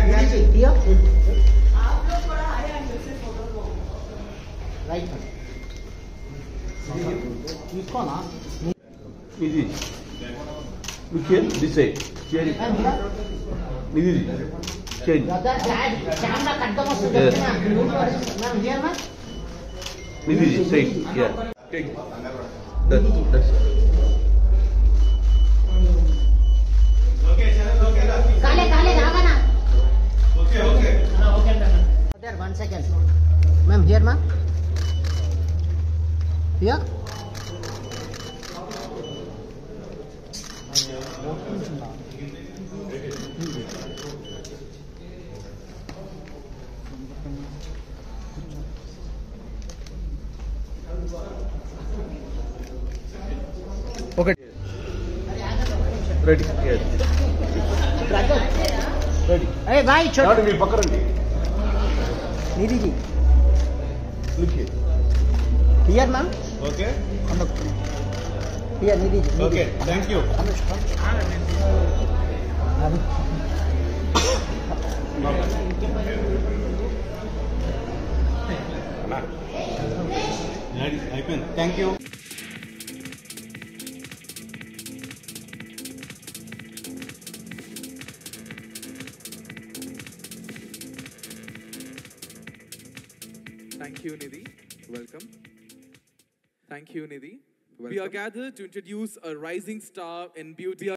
Here. Right. Nidhi. Look here, this side. Change. Nidhi. Change. Yes. Nidhi, straight. Yeah. Change. That's There, 1 second. Ma'am, here, ma'am. Here. okay. Ready. Yes. Ready. Hey, bhai, Now we pakkaranడి. Nidhi ji. Look here. Here, ma'am. Okay. Here, Nidhi ji. Okay. Thank you. Thank you. Thank you, Nidhi. Welcome. Thank you, Nidhi. Welcome. We are gathered to introduce a rising star in beauty.